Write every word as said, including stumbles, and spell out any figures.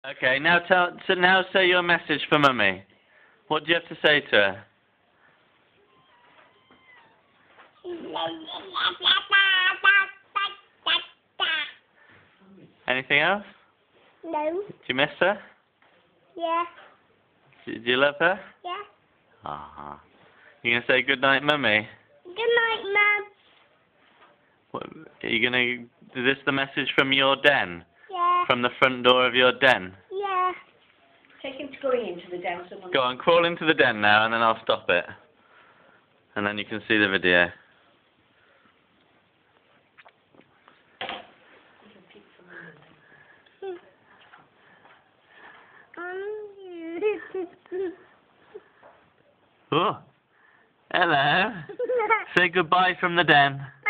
Okay, now tell. So now say your message for Mummy. What do you have to say to her? Anything else? No. Do you miss her? Yeah. Do, do you love her? Yeah. Ah. You gonna say good night, Mummy? Good night, Mum. What, are you gonna? Is this the message from your den? Yeah. From the front door of your den? Yeah. Take him to going into the den. Someone. Go on, crawl into the den now, and then I'll stop it, and then you can see the video. Oh, hello. Say goodbye from the den.